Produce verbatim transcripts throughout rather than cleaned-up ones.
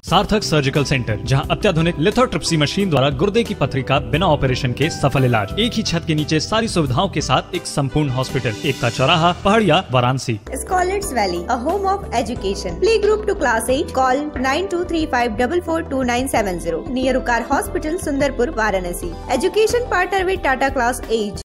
सार्थक surgical centre, जहां अत्याधुनिक लिथोट्रिप्सी मशीन द्वारा गुर्दे की पथरी का बिना ऑपरेशन के सफल इलाज। एक ही छत के नीचे सारी सुविधाओं के साथ एक संपूर्ण हॉस्पिटल, एकता चौराहा, पहाड़िया, Varanasi. Scholars Valley, a home of education. Play group to class eight. Call nine two three five four four two nine seven zero. Near Ukar Hospital, Sundarpur, Varanasi. Education partner with Tata Class eight.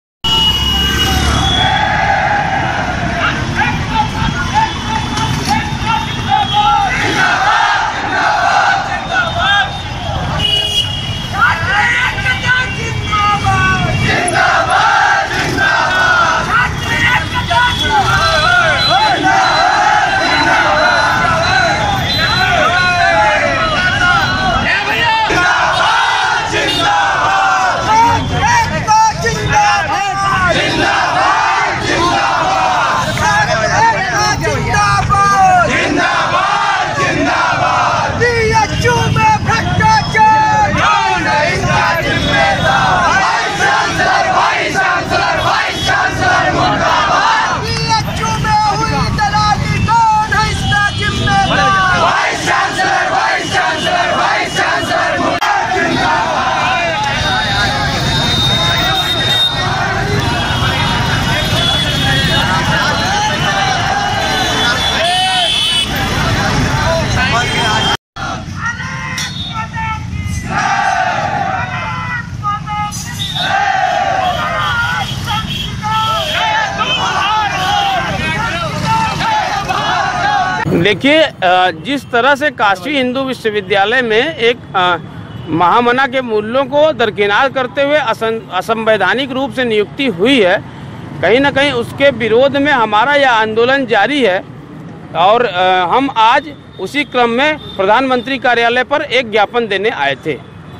देखिए, जिस तरह से काशी हिंदू विश्वविद्यालय में एक महामना के मूल्यों को दरकिनार करते हुए असंवैधानिक रूप से नियुक्ति हुई है, कहीं ना कहीं उसके विरोध में हमारा यह आंदोलन जारी है। और हम आज उसी क्रम में प्रधानमंत्री कार्यालय पर एक ज्ञापन देने आए थे।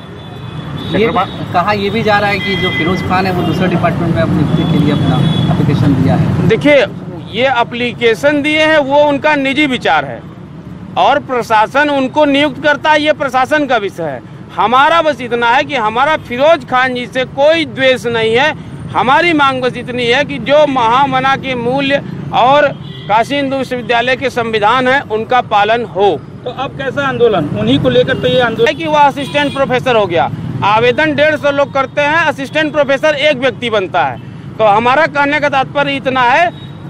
ये कहा यह भी जा रहा है कि जो फिरोज खान है वो दूसरे डिपार्टमेंट में नियुक्ति के लिए अपना एप्लीकेशन दिया है। देखिए, ये एप्लीकेशन दिए हैं वो उनका निजी विचार है और प्रशासन उनको नियुक्त करता है, ये प्रशासन का विषय है। हमारा बस इतना है कि हमारा फिरोज खान जी से कोई द्वेष नहीं है। हमारी मांग बस इतनी है कि जो महामना के मूल्य और काशी हिंदू विश्वविद्यालय के संविधान है उनका पालन हो। तो अब कैसा आंदोलन उन्हीं को लेकर तो ये आंदोलन है कि वह असिस्टेंट प्रोफेसर हो गया। आवेदन डेढ़ सौ लोग करते हैं, असिस्टेंट प्रोफेसर एक व्यक्ति बनता है। तो हमारा कहने का तात्पर्य इतना है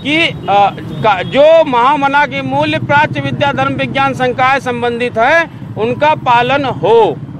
कि जो महामना के मूल्य प्राच्य विद्या धर्म विज्ञान संकाय संबंधित है उनका पालन हो।